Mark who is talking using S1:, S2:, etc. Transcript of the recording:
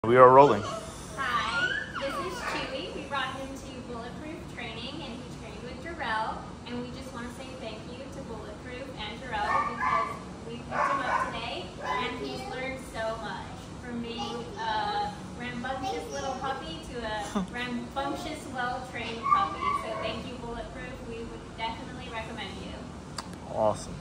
S1: We are rolling.
S2: Hi, this is Chewy. We brought him to Bulletproof Training and he trained with Jarrell. And we just want to say thank you to Bulletproof and Jarrell because we picked him up today and he's learned so much. From being a rambunctious little puppy to a rambunctious, well-trained puppy. So thank you, Bulletproof. We would definitely recommend you.
S1: Awesome.